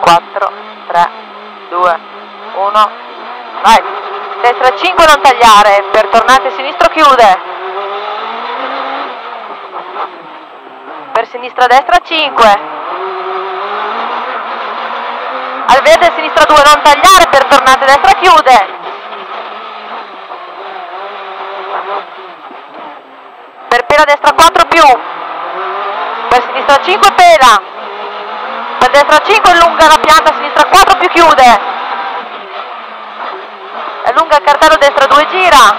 4, 3, 2, 1, vai. Destra 5 non tagliare, per tornante sinistro chiude. Per sinistra destra 5. Al verde sinistra 2 non tagliare, per tornante destra chiude. Per pela destra 4 più. Per sinistra 5 pela. Per destra 5 allunga la pianta, sinistra 4 più chiude. Allunga il cartello, destra 2 gira.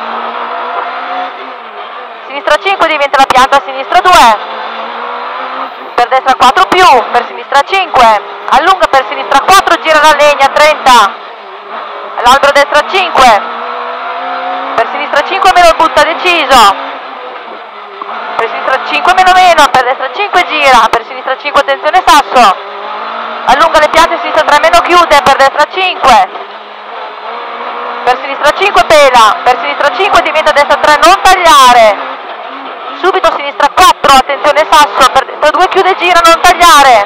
Sinistra 5 diventa la pianta, sinistra 2. Per destra 4 più, per sinistra 5. Allunga per sinistra 4, gira la legna, 30. All'albero destra 5. Per sinistra 5 meno butta deciso. Per sinistra 5 meno meno, per destra 5 gira, per sinistra 5 attenzione sasso. Allunga le piante, sinistra 3 meno chiude, per destra 5. Per sinistra 5 pela, per sinistra 5 diventa destra 3 non tagliare. Subito sinistra 4, attenzione sasso, per destra 2 chiude gira, non tagliare.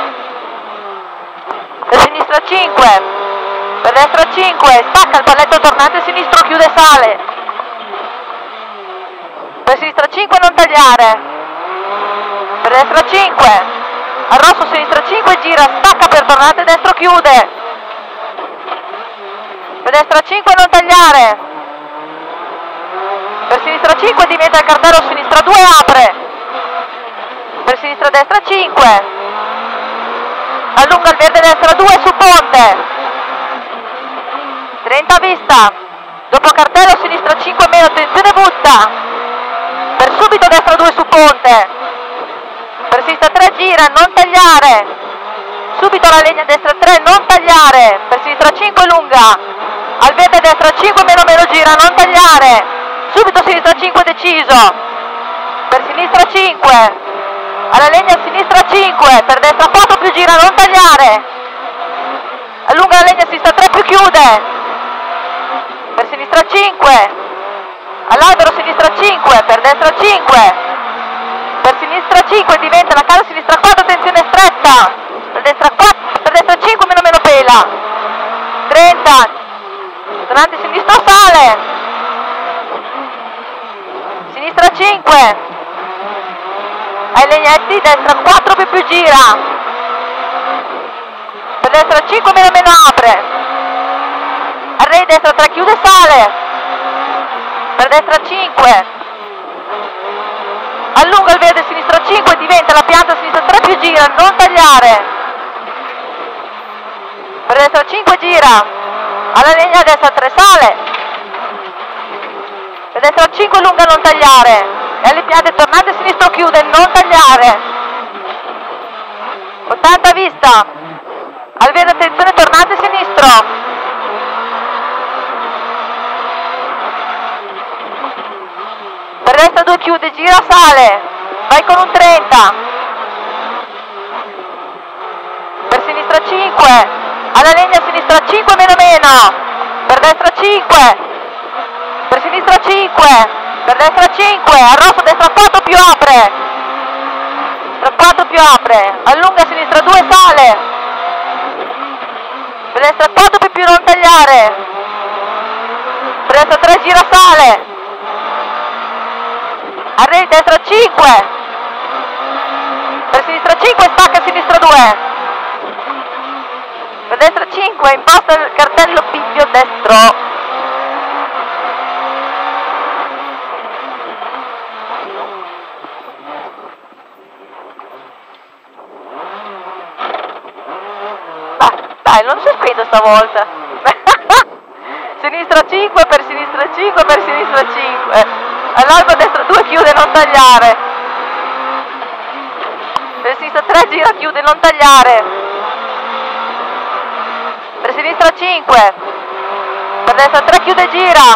Per sinistra 5, per destra 5, stacca il palletto tornante sinistro, chiude sale. Per sinistra 5 non tagliare. Per destra 5, arrosso sinistra 5 gira, stacca per tornante destro chiude. Per destra 5 non tagliare. Per sinistra 5 diventa il cartello, sinistra 2 apre. Per sinistra destra 5. Allunga il verde destra 2 su ponte. 30 a vista. Dopo cartello sinistra 5 meno, attenzione butta. Per subito destra 2 su ponte. Per sinistra 3 gira, non tagliare. Subito la legna destra 3, non tagliare. Per sinistra 5 lunga. Al verde destra 5 meno meno gira, non tagliare. Subito sinistra 5 deciso. Per sinistra 5. Alla legna sinistra 5. Per destra 4 più gira, non tagliare. Allunga la legna sinistra 3 più chiude. Per sinistra 5. All'albero sinistra 5. Per destra 5. Per sinistra 5 diventa la casa, sinistra 4 attenzione stretta. Per destra 4, per destra 5 meno meno pela. 30. Tornante sinistro sale. Sinistra 5. Ai legnetti, destra 4 più gira. Per destra 5 meno meno apre. Array destra 3 chiude sale. Per destra 5. Allunga il verde sinistra 5, diventa la pianta sinistra 3 più gira, non tagliare. Per destra 5 gira. Alla legna destra 3 sale. Per destra 5 lunga, non tagliare. E alle piante tornante sinistro chiude, non tagliare. 80 a vista. Al verde attenzione tornante sinistro. Per destra 2 chiude, gira, sale. Vai con un 30. Per sinistra 5. Alla legna sinistra 5 meno meno. Per destra 5. Per sinistra 5. Per destra 5. Arrosso destra 4 più apre. Destra 4 più apre. Allunga sinistra 2 sale. Per destra 4 più non tagliare. Per destra 3 gira, sale. Array destra 5. Per sinistra 5 stacca sinistra 2. Per destra 5 imposta il cartello bivio destro. Dai, non si è spento stavolta. Sinistra 5, per sinistra 5, per sinistra 5. All'albo destra 2 chiude, non tagliare. Per sinistra 3 gira, chiude, non tagliare. Per sinistra 5. Per destra 3 chiude, gira.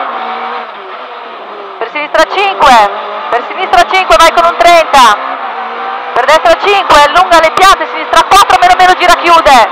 Per sinistra 5. Per sinistra 5 vai con un 30. Per destra 5 allunga le piante, sinistra 4 meno meno gira, chiude.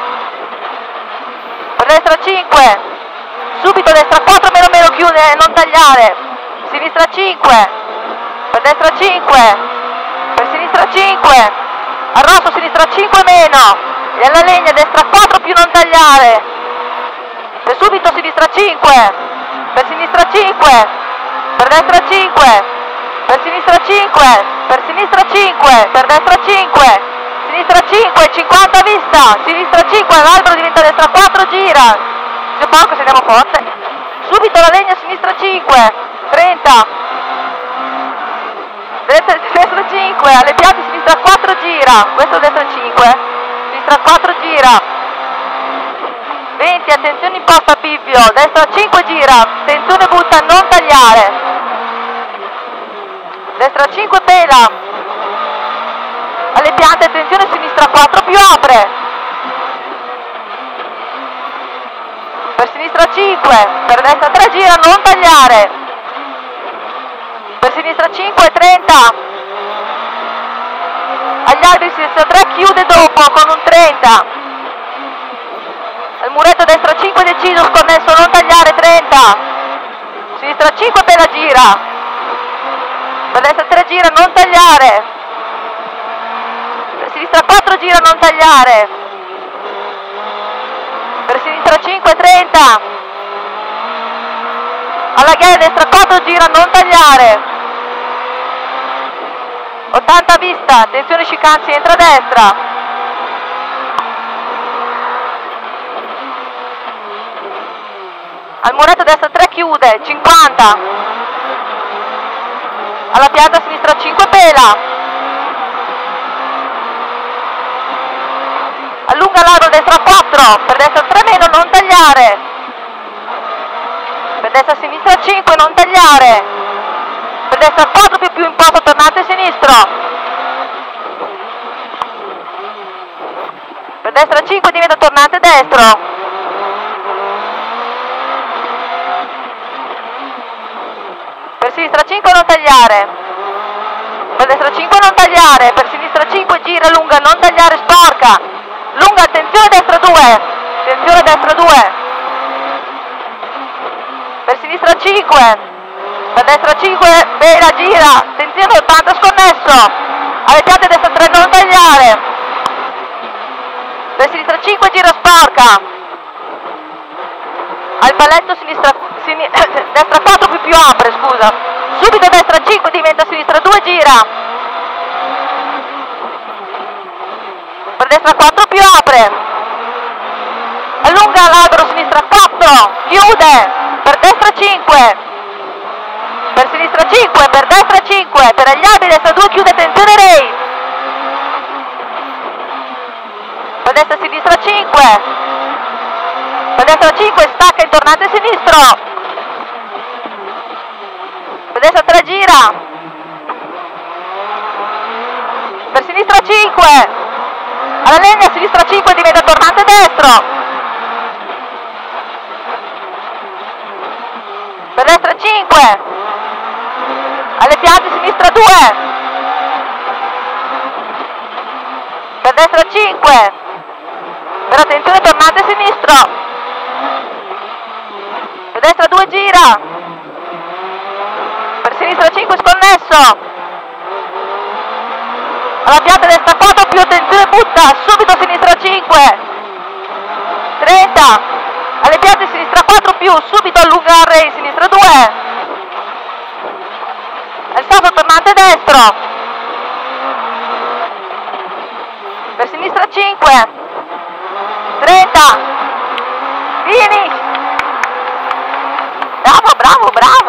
Per destra 5. Subito destra 4 meno meno chiude, non tagliare. Sinistra 5. Per destra 5. Per sinistra 5. al rosso sinistra 5 meno, e alla legna destra 4 più non tagliare, per subito sinistra 5, per sinistra 5, per destra 5, per sinistra 5, per sinistra 5, per destra 5, sinistra 5, 50 a vista, sinistra 5, l'albero diventa destra 4, gira, c'è poco se andiamo forte, subito la legna sinistra 5, 30, destra 5, alle piante sinistra 4 gira, questo destra 5, sinistra 4 gira, 20, attenzione in posta bivio, destra 5 gira, attenzione butta, non tagliare, destra 5 pela, alle piante attenzione sinistra 4 più apre, per sinistra 5, per destra 3 gira, non tagliare, per sinistra 5, 30, agli altri sinistra 3 chiude dopo con un 30, al muretto destra 5 deciso, sconnesso, non tagliare, 30, sinistra 5 per la gira, per destra 3 gira, non tagliare, per sinistra 4 gira, non tagliare, per sinistra 5, 30, alla ghiaia destra 4 gira, non tagliare, 80 a vista, attenzione Scicanzi, entra a destra, al muretto destra 3 chiude, 50, alla pianta sinistra 5 pela, allunga l'aro destra 4, per destra 3 meno, non tagliare, per destra sinistra 5, non tagliare, per destra 4 più imposto, tornante sinistro, per destra 5 diventa tornante destro, per sinistra 5 non tagliare, per destra 5 non tagliare, per sinistra 5 gira, lunga, non tagliare, sporca, lunga, attenzione destra 2, attenzione destra 2, per sinistra 5, per destra 5, bella, gira, attenzione 80 sconnesso, alle piante destra 3 non tagliare, per sinistra 5 gira, sporca, al palletto destra 4 più apre, scusa, subito destra 5 diventa sinistra 2 gira, per destra 4 più apre, allunga l'albero sinistra 4, chiude, per destra 5, per sinistra 5, per destra 5, per agli alberi destra 2 chiude, attenzione Ray, per destra sinistra 5, per destra 5 stacca in tornante sinistro, per destra 3 gira, per sinistra 5, alla legna sinistra 5 diventa tornante destro, per destra 5, alle piante sinistra 2, per destra 5, per attenzione tornante sinistro, per destra 2 gira, per sinistra 5 sconnesso, alla pianta destra 4 più attenzione butta, subito sinistra 5, 30, alle piante sinistra 4 più, subito allunga Ray, sinistra 2, al salto tornante destro, per sinistra 5, 30, finish, bravo, bravo, bravo.